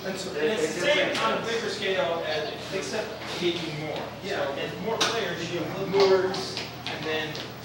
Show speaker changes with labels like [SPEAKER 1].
[SPEAKER 1] And it's the same on a bigger scale, except it gave you more. Yeah. So, and more players, you have moves, and then